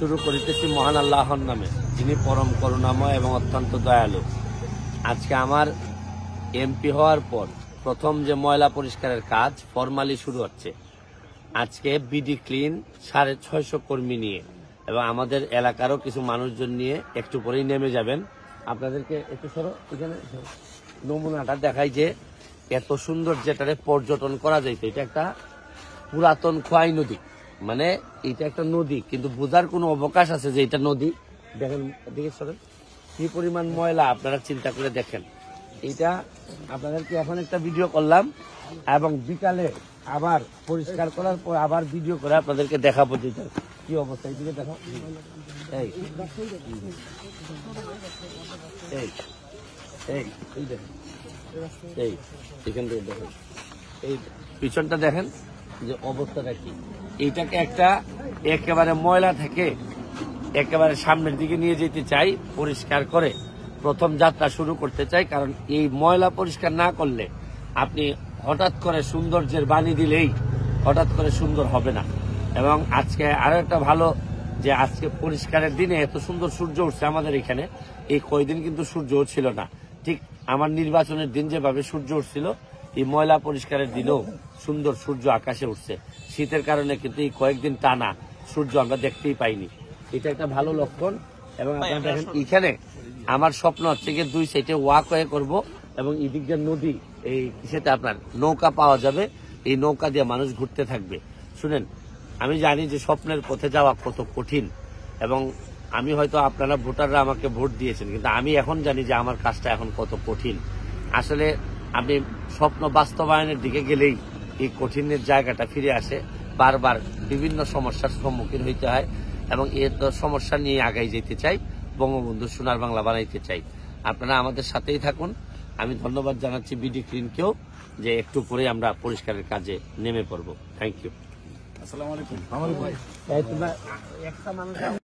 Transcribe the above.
শুরু করিতেছি মহান আল্লাহর নামে, যিনি পরম করুণাময় এবং অত্যন্ত দয়ালু। আজকে আমার এমপি হওয়ার পর প্রথম যে ময়লা পরিষ্কারের কাজ ফরমালি শুরু হচ্ছে। আজকে বিডি ক্লিন 650 কর্মী নিয়ে এবং আমাদের এলাকারও কিছু মানুষজন নিয়ে একটু পরেই নেমে যাবেন। আপনাদেরকে একটু সরো, এখানে নমুনাটা দেখাই যে এত সুন্দর যেটারে পর্যটন করা যাইছে। এটা একটা পুরাতন খোয়াই নদী, মানে এটা একটা নদী, কিন্তু বোঝার কোনো অবকাশ আছে যে এটা নদী। দেখেন এদিকে সরেন, কি পরিমাণ ময়লা আপনারা চিন্তা করে দেখেন। এটা আপনাদেরকে এখন একটা ভিডিও করলাম এবং বিকালে আবার পরিষ্কার করার পর আবার ভিডিও করে আপনাদেরকে দেখাবো যে কি অবস্থা। এইদিকে দেখো, এই এই এই এই দেখেন, এই এখান থেকে দেখেন, এই পিছনটা দেখেন যে অবস্থাটা কি। এইটাকে একটা একেবারে ময়লা থেকে একেবারে সামনের দিকে নিয়ে যেতে চাই, পরিষ্কার করে প্রথম যাত্রা শুরু করতে চাই। কারণ এই ময়লা পরিষ্কার না করলে আপনি হঠাৎ করে সৌন্দর্যের বাণী দিলেই হঠাৎ করে সুন্দর হবে না। এবং আজকে আরো একটা ভালো যে আজকে পরিষ্কারের দিনে এত সুন্দর সূর্য উঠছে আমাদের এখানে। এই কয়দিন কিন্তু সূর্যও ছিল না, ঠিক আমার নির্বাচনের দিন যেভাবে সূর্য উঠছিল, এই ময়লা পরিষ্কারের দিনেও সুন্দর সূর্য আকাশে উঠছে। শীতের কারণে কিন্তু এই কয়েকদিন টানা সূর্য আমরা দেখতেই পাইনি। এটা একটা ভালো লক্ষণ। এবং আপনারা দেখেন এখানে আমার স্বপ্ন হচ্ছে গিয়ে 2 সাইডে ওয়াক ওয়ে করবো এবং এদিক দিয়ে নদী, এই সেটা আপনার নৌকা পাওয়া যাবে, এই নৌকা দিয়ে মানুষ ঘুরতে থাকবে। শুনেন, আমি জানি যে স্বপ্নের পথে যাওয়া কত কঠিন, এবং আমি হয়তো আপনারা ভোটাররা আমাকে ভোট দিয়েছেন, কিন্তু আমি এখন জানি যে আমার কাজটা এখন কত কঠিন। আসলে আপনি স্বপ্ন বাস্তবায়নের দিকে গেলেই এই কঠিনের জায়গাটা ফিরে আসে। বারবার বিভিন্ন সমস্যার সম্মুখীন হইতে হয় এবং এর সমস্যা নিয়ে আগাই যেতে চাই, বঙ্গবন্ধু সোনার বাংলা বানাইতে চাই। আপনারা আমাদের সাথেই থাকুন। আমি ধন্যবাদ জানাচ্ছি বিডি ক্লিনকেও যে একটু পরে আমরা পরিষ্কারের কাজে নেমে পড়ব। Thank you. আসসালামু আলাইকুম।